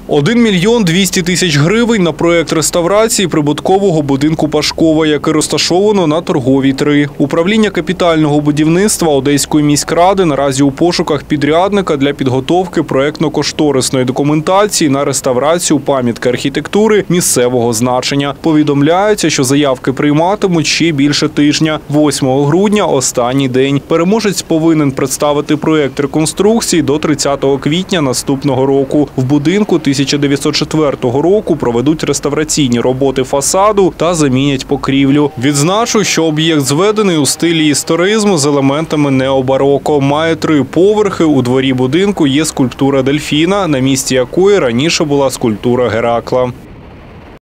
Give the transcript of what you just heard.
1 мільйон 200 тисяч гривень на проєкт реставрації прибуткового будинку Пашкова, який розташовано на Торговій 3. Управління капітального будівництва Одеської міськради наразі у пошуках підрядника для підготовки проєктно-кошторисної документації на реставрацію пам'ятки архітектури місцевого значення. Повідомляється, що заявки прийматимуть ще більше тижня. 8 грудня – останній день. Переможець повинен представити проєкт реконструкції до 30 квітня наступного року. В будинку 1904 року проведуть реставраційні роботи фасаду та замінять покрівлю. Відзначу, що об'єкт зведений у стилі історизму з елементами необароко. Має 3 поверхи. У дворі будинку є скульптура дельфіна, на місці якої раніше була скульптура Геракла.